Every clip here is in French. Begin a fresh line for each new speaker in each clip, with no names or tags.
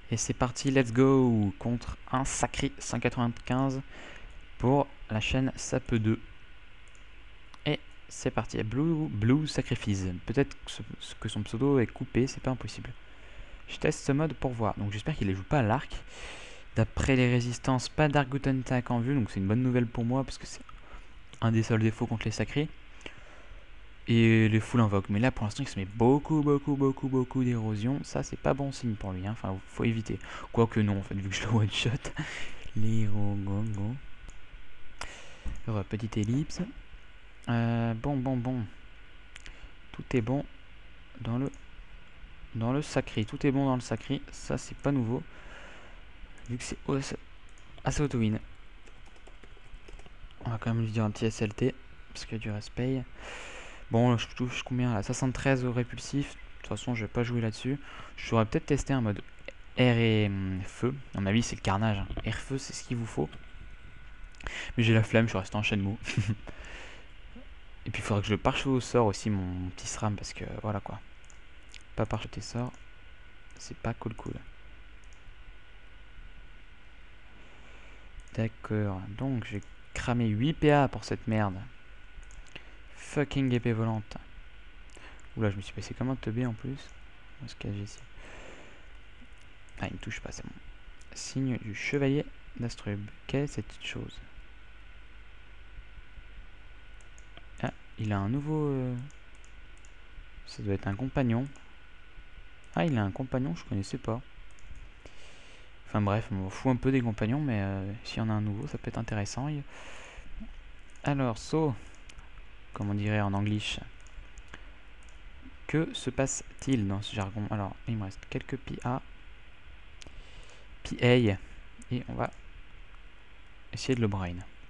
Et c'est parti, let's go contre un sacré 195 pour la chaîne Sape 2. Et c'est parti, Blue Sacrifice. Peut-être que son pseudo est coupé, c'est pas impossible. Je teste ce mode pour voir, donc j'espère qu'il ne joue pas à l'arc. D'après les résistances, pas d'arc Guten Tag en vue, donc c'est une bonne nouvelle pour moi parce que c'est un des seuls défauts contre les sacrés. Et les full invoque, mais là pour l'instant il se met beaucoup d'érosion, ça c'est pas bon signe pour lui, hein. Enfin faut éviter. Quoique non en fait, vu que je le one shot. Les go. Petite ellipse. Bon. Tout est bon dans le sacré, tout est bon dans le sacré, ça c'est pas nouveau. Vu que c'est assez auto-win. On va quand même lui dire un petit SLT, parce qu'il y a du respect. Bon, je touche combien là, 73 au répulsif. De toute façon, je vais pas jouer là-dessus. Je pourrais peut-être tester un mode air et feu. À mon avis, c'est le carnage, hein. Air-feu, c'est ce qu'il vous faut. Mais j'ai la flemme, je suis resté en Shenmue. Et puis, il faudrait que je le pare au sort aussi, mon petit SRAM, parce que voilà quoi. Pas pare-choter sort, c'est pas cool. D'accord, donc j'ai cramé 8 PA pour cette merde. Fucking épée volante. Oula, je me suis passé comme un teubé en plus. On va se cacher ici. Ah, il me touche pas, c'est bon. Signe du chevalier d'Astrub. Quelle est cette petite chose? Ah, il a un nouveau... Ça doit être un compagnon. Ah, il a un compagnon, je connaissais pas. Enfin bref, on m'en fout un peu des compagnons, mais s'il y en a un nouveau, ça peut être intéressant. Alors, comme on dirait en anglish. Que se passe-t-il dans ce jargon? Alors, il me reste quelques PA. Et on va essayer de le brain.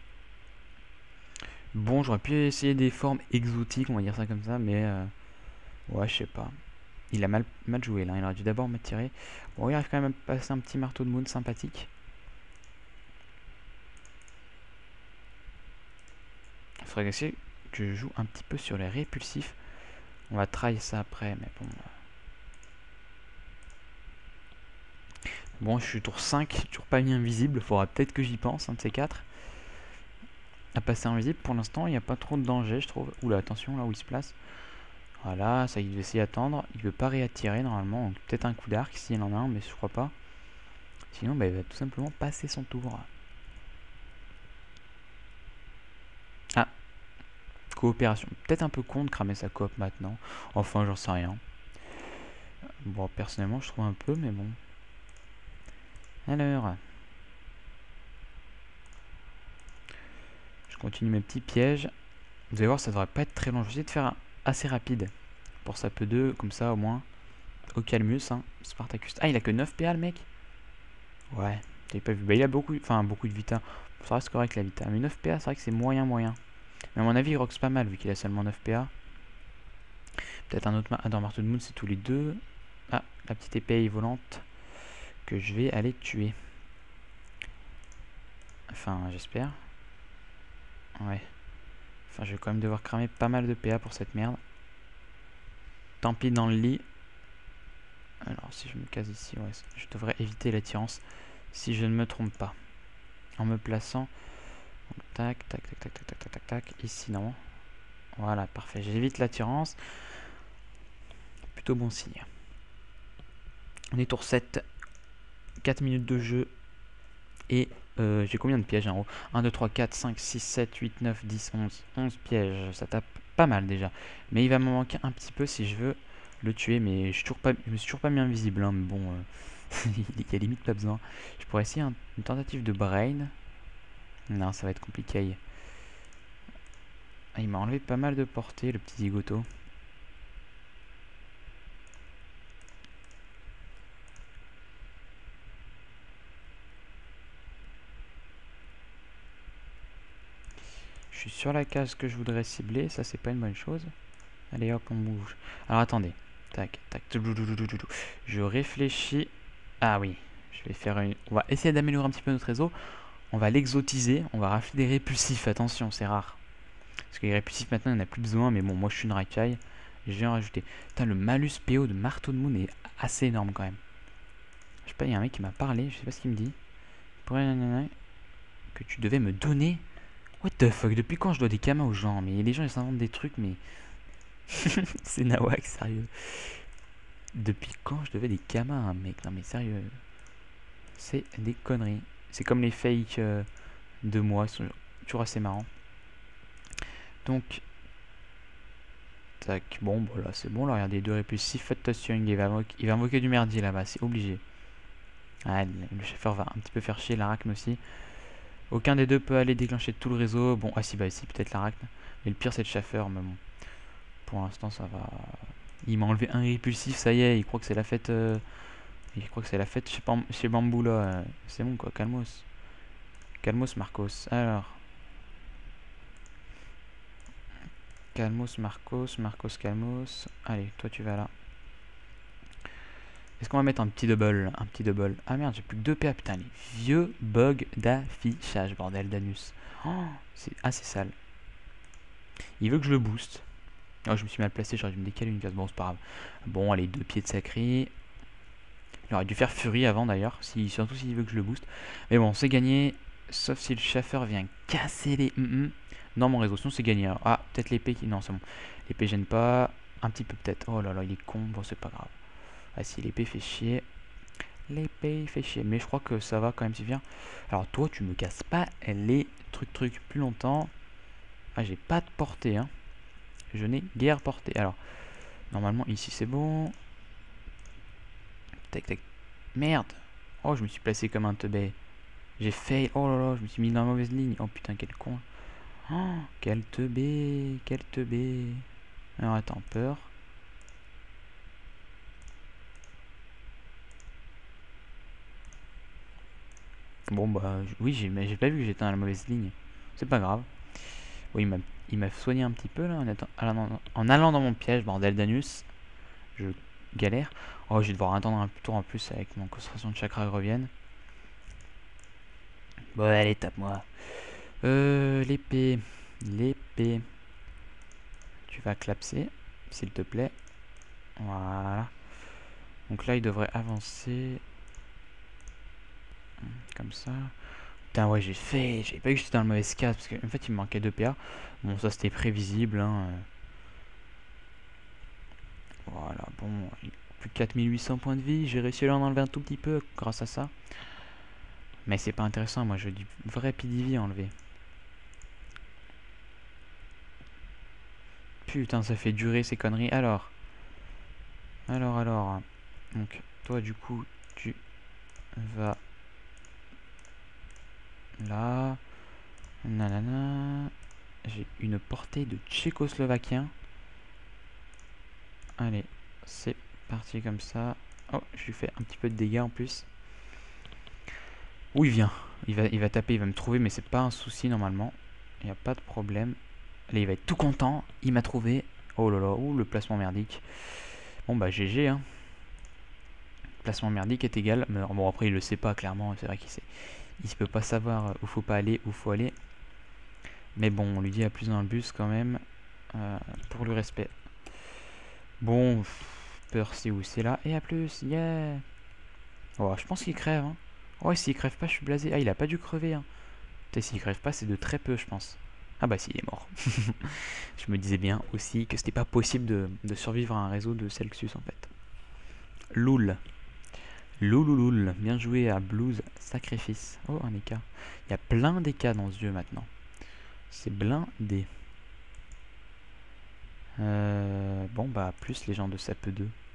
Bon, j'aurais pu essayer des formes exotiques, on va dire ça comme ça, mais ouais, je sais pas. Il a mal joué là, il aurait dû d'abord me tirer. Bon, il arrive quand même à passer un petit marteau de moon sympathique. Il faudrait aussi que je joue un petit peu sur les répulsifs. On va try ça après, mais bon. Bon, je suis tour 5, toujours pas mis invisible, faudra peut-être que j'y pense, un de ces quatre. À passer invisible, pour l'instant, il n'y a pas trop de danger, je trouve. Oula, attention, là où il se place. Voilà, ça il veut s'y attendre. Il veut pas réattirer normalement. Peut-être un coup d'arc s'il en a un, mais je crois pas. Sinon, bah, il va tout simplement passer son tour. Ah, coopération. Peut-être un peu con de cramer sa coop maintenant. Enfin, j'en sais rien. Bon, personnellement, je trouve un peu, mais bon. Alors, je continue mes petits pièges. Vous allez voir, ça devrait pas être très long. Je vais essayer de faire assez rapide. Pour ça peu 2, comme ça au moins. Au calmus, hein. Spartacus. Ah, il a que 9 PA le mec. Ouais, t'avais pas vu. Bah, il a beaucoup de vita. Ça reste correct la vita. Mais 9 PA, c'est vrai que c'est moyen. Mais à mon avis, il roxe pas mal vu qu'il a seulement 9 PA. Peut-être un autre dans Marteau de Moon, c'est tous les deux. Ah, la petite épée volante que je vais aller tuer. Enfin, j'espère. Ouais. Enfin, je vais quand même devoir cramer pas mal de PA pour cette merde. Tant pis dans le lit. Alors, si je me case ici, ouais, je devrais éviter l'attirance si je ne me trompe pas. En me plaçant. Tac. Ici, non. Voilà, parfait. J'évite l'attirance. Plutôt bon signe. On est tour 7. 4 minutes de jeu. Et j'ai combien de pièges en haut? 1, 2, 3, 4, 5, 6, 7, 8, 9, 10, 11. 11 pièges. Ça tape pas mal déjà. Mais il va me manquer un petit peu si je veux le tuer. Mais je me suis toujours pas mis invisible. Hein, mais bon, il y a limite pas besoin. Je pourrais essayer une tentative de brain. Non, ça va être compliqué. Ah, il m'a enlevé pas mal de portée, le petit zigoto. Je suis sur la case que je voudrais cibler, ça c'est pas une bonne chose. Allez hop, on bouge. Alors attendez. Tac. Je réfléchis. Ah oui, je vais faire une... On va essayer d'améliorer un petit peu notre réseau. On va l'exotiser, on va rafler des répulsifs, attention, c'est rare. Parce que les répulsifs maintenant, il n'y en a plus besoin, mais bon, moi je suis une racaille. Je vais en rajouter. Putain, le malus PO de Marteau de Moon est assez énorme quand même. Je pas, il y a un mec qui m'a parlé, je sais pas ce qu'il me dit. Que tu devais me donner. What the fuck, depuis quand je dois des kamas aux gens? Mais les gens ils s'inventent des trucs, mais. C'est nawak, sérieux. Depuis quand je devais des kamas à un mec? Non mais sérieux. C'est des conneries. C'est comme les fakes de moi, ils sont toujours assez marrants. Donc. Tac, bon, voilà, c'est bon, là, regardez, 2 répulsifs, faites touching, il va invoquer du merdier là-bas, c'est obligé. Ah, le chauffeur va un petit peu faire chier, l'arachne aussi. Aucun des deux peut aller déclencher tout le réseau. Bon, ah si, bah si, peut-être l'arachne. Mais le pire, c'est le chauffeur, mais bon. Pour l'instant, ça va. Il m'a enlevé un répulsif, ça y est, il croit que c'est la fête. Il croit que c'est la fête chez Bambou là. C'est bon quoi, calmos. Calmos, Marcos. Alors. Calmos, Marcos, Marcos, Calmos. Allez, toi tu vas là. Est-ce qu'on va mettre un petit double? Un petit double. Ah merde, j'ai plus que 2 PA. Putain, les vieux bugs d'affichage, bordel d'anus. Oh, c'est assez sale. Il veut que je le booste. Oh, je me suis mal placé, j'aurais dû me décaler une case. Bon, c'est pas grave. Bon, allez, 2 pieds de sacré. Il aurait dû faire Fury avant d'ailleurs, surtout s'il veut que je le booste. Mais bon, c'est gagné. Sauf si le chauffeur vient casser les dans mon réseau. Sinon, c'est gagné. Alors, ah, peut-être l'épée qui. Non, c'est bon. L'épée gêne pas. Un petit peu peut-être. Oh là là, il est con. Bon, c'est pas grave. Ah, si l'épée fait chier. L'épée fait chier. Mais je crois que ça va quand même si bien. Alors, toi, tu me casses pas les trucs plus longtemps. Ah, j'ai pas de portée, hein. Je n'ai guère portée. Alors, normalement, ici, c'est bon. Tac, tac. Merde. Oh, je me suis placé comme un teubé. J'ai fail. Oh là là, je me suis mis dans la mauvaise ligne. Oh putain, quel con. Oh, quel teubé. Quel teubé. Alors, attends, peur. Bon, bah, oui, j'ai pas vu que j'étais dans la mauvaise ligne. C'est pas grave. Oui, il m'a soigné un petit peu là en allant dans mon piège, bordel d'anus. Je galère. Oh, je vais devoir attendre un tour en plus avec mon concentration de chakra revienne. Bon, allez, tape-moi. L'épée. L'épée. Tu vas clapser, s'il te plaît. Voilà. Donc là, il devrait avancer. Comme ça. Putain, ouais, j'ai pas vu que j'étais dans le mauvais cas parce qu'en fait, il me manquait 2 PA. Bon, ça c'était prévisible. Hein. Voilà, bon, plus de 4800 points de vie. J'ai réussi à en enlever un tout petit peu grâce à ça. Mais c'est pas intéressant, moi je veux du vrai PDV à enlever. Putain, ça fait durer ces conneries. Alors. Donc, toi du coup, tu vas là. Nanana. J'ai une portée de tchécoslovaquien. Allez, c'est parti comme ça. Oh, je lui fais un petit peu de dégâts en plus. Où il vient? Il va taper, il va me trouver, mais c'est pas un souci normalement. Il n'y a pas de problème. Allez, il va être tout content. Il m'a trouvé. Oh là là, ouh, le placement merdique. Bon bah GG, hein. Placement merdique est égal. Mais bon, après, il le sait pas clairement. C'est vrai qu'il sait. Il peut pas savoir où faut pas aller, où faut aller. Mais bon, on lui dit à plus dans le bus quand même. Pour le respect. Bon, peur c'est où c'est là. Et à plus, yeah. Oh, je pense qu'il crève, hein. Oh, s'il crève pas, je suis blasé. Ah, il a pas dû crever, hein. Peut-être s'il crève pas, c'est de très peu, je pense. Ah bah si, il est mort. Je me disais bien aussi que c'était pas possible de survivre à un réseau de Celsius en fait. Loul. Loulouloul. Bien joué à Blues Sacrifice. Oh, un EK. Il y a plein d'EK dans ce jeu maintenant. C'est blindé. Bon bah plus les gens de SAP 2.